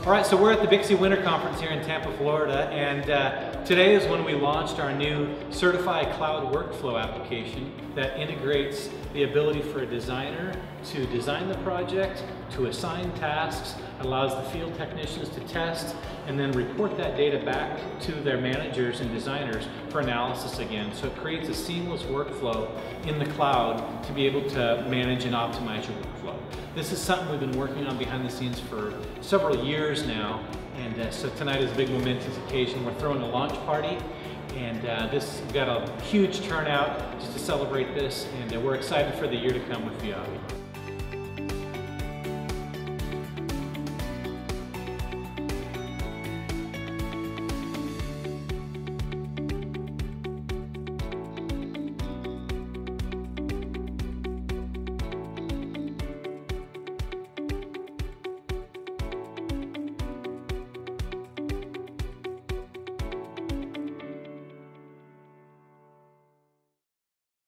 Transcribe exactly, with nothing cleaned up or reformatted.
All right, so we're at the Bixie Winter Conference here in Tampa, Florida, and uh, today is when we launched our new Certify cloud workflow application that integrates the ability for a designer to design the project, to assign tasks, allows the field technicians to test, and then report that data back to their managers and designers for analysis again. So it creates a seamless workflow in the cloud to be able to manage and optimize your workflow. This is something we've been working on behind the scenes for several years now, and uh, so tonight is a big momentous occasion. We're throwing a launch party, and uh, this we've got a huge turnout just to celebrate this, and uh, we're excited for the year to come with VIAVI.